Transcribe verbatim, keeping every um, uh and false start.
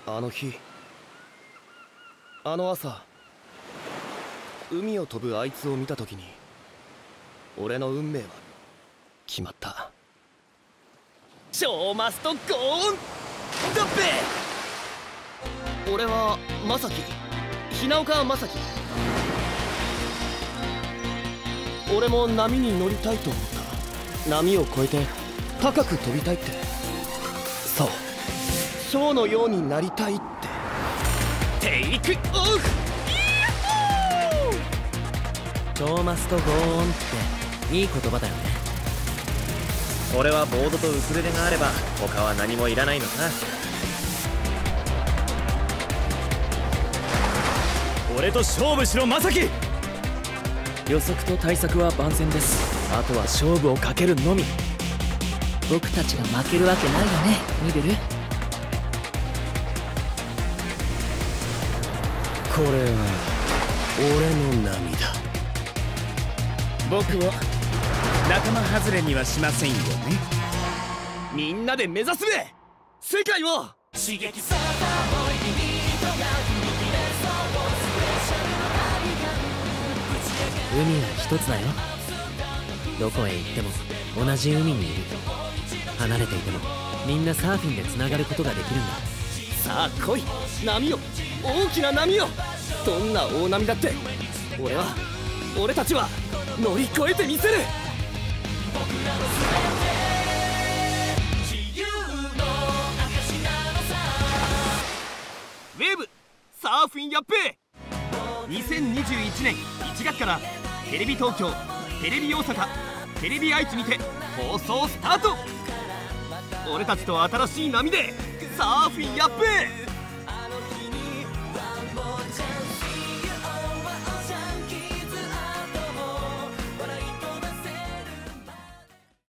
あの日、あの朝、海を飛ぶあいつを見た時に俺の運命は決まった。ショーマストゴーンだっぺ。俺は正樹、平岡正樹。俺も波に乗りたいと思った。波を越えて高く飛びたいって。そう、ショーのようになりたいって。テイクオフ。 ショーマストゴーンっていい言葉だよね。 俺はボードとウクレレがあれば他は何もいらないのさ。 俺と勝負しろ正樹。 予測と対策は万全です。あとは勝負をかけるのみ。僕たちが負けるわけないよね、ミベル。 これは俺の涙。 僕は仲間外れにはしませんよね。 みんなで目指すべ世界を。 刺激された思いに人が踏み切れそうスペシャルな愛がぶち上げる。 海は一つだよ。どこへ行っても同じ海にいる。離れていてもみんなサーフィンでつながることができるんだ。 さあ来い、波よ、大きな波よ。どんな大波だって俺は俺たちは乗り越えてみせる。 僕らの全て自由の証なのさ。 ウェーブサーフィンやっべ。にせんにじゅういちねんいちがつからテレビ東京、テレビ大阪、テレビ愛知にて放送スタート。俺たちと新しい波でサーフィンやっべ。